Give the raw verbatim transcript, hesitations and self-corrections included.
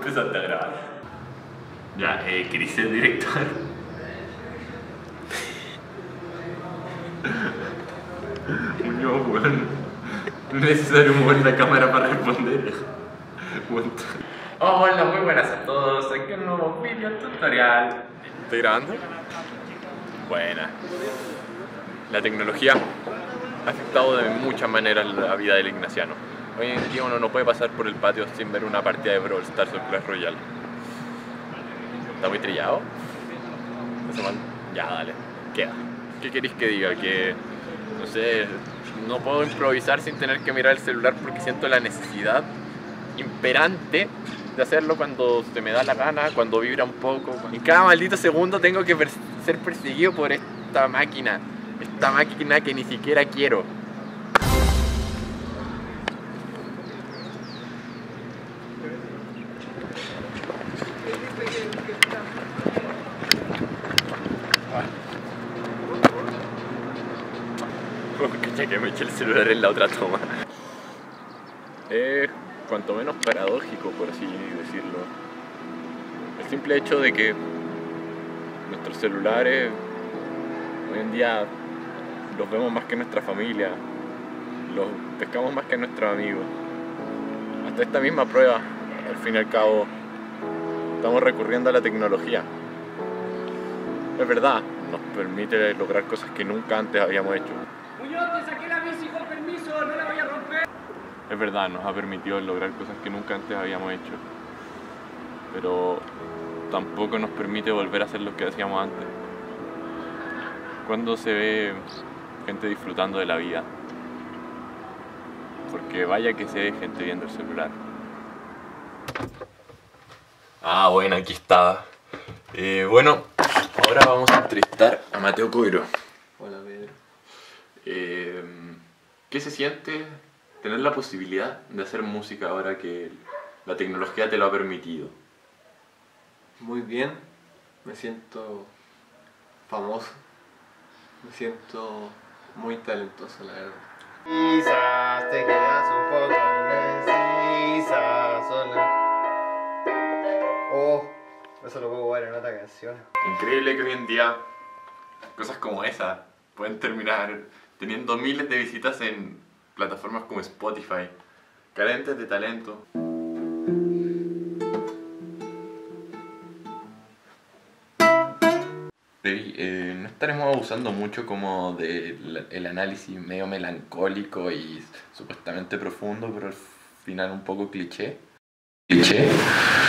Empezaste a grabar. Ya, eh, ¿querés ser director? Muñoz, weón. No es necesario mover la cámara para responder. Hola, muy buenas a todos. Aquí un nuevo video tutorial. ¿Estoy grabando? Buena. La tecnología ha afectado de muchas maneras la vida del ignaciano. Hoy en día uno no puede pasar por el patio sin ver una partida de Brawl Stars o Clash Royale. ¿Está muy trillado? ¿Eso mal? Ya, dale, queda. ¿Qué queréis que diga? Que, no sé, no puedo improvisar sin tener que mirar el celular porque siento la necesidad imperante de hacerlo cuando se me da la gana, cuando vibra un poco. En cada maldito segundo tengo que ser perseguido por esta máquina. Esta máquina que ni siquiera quiero. Cacha que me eché el celular en la otra toma. Es cuanto menos paradójico, por así decirlo. El simple hecho de que nuestros celulares hoy en día los vemos más que nuestra familia, los pescamos más que nuestros amigos. Hasta esta misma prueba, al fin y al cabo, estamos recurriendo a la tecnología. Es verdad, nos permite lograr cosas que nunca antes habíamos hecho. Muñoz, te saqué la bici con permiso, no la voy a romper. Es verdad, nos ha permitido lograr cosas que nunca antes habíamos hecho. Pero tampoco nos permite volver a hacer lo que hacíamos antes. Cuando se ve gente disfrutando de la vida. Porque vaya que se ve gente viendo el celular. Ah, bueno, aquí estaba. Eh, bueno, ahora vamos a entrevistar a Mateo Coiro. Hola, Pedro. Eh, ¿Qué se siente tener la posibilidad de hacer música ahora que la tecnología te lo ha permitido? Muy bien, me siento famoso, me siento muy talentoso, la verdad. Quizás te quedas un poco indecisa sola. Oh, eso lo puedo jugar en otra canción. Increíble que hoy en día cosas como esa pueden terminar teniendo miles de visitas en plataformas como Spotify, carentes de talento. Baby, eh, no estaremos abusando mucho como del análisis medio melancólico y supuestamente profundo, pero al final un poco cliché. Cliché.